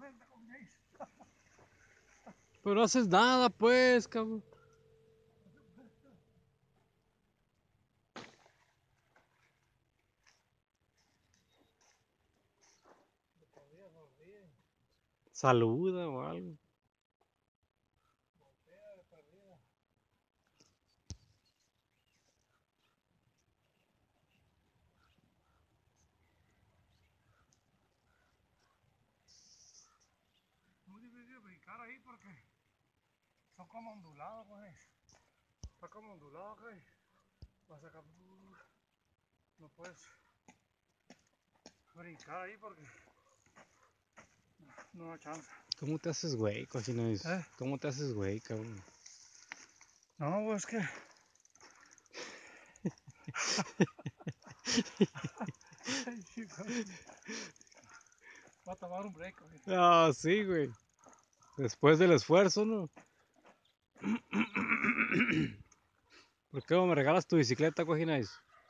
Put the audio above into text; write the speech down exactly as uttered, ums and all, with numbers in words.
frente con Jace. Pero no haces nada, pues, cabrón. Saluda o algo. Muy difícil brincar ahí porque son como ondulados, pues. Está como ondulado, pues. Vas a sacar. No puedes brincar ahí porque no da chance. ¿Cómo te haces güey, cochinais? ¿Eh? ¿Cómo te haces güey, cabrón? No, pues que. Va a tomar un break, güey. Ah, sí, güey. Después del esfuerzo, ¿no? ¿Por qué no me regalas tu bicicleta, cojinais?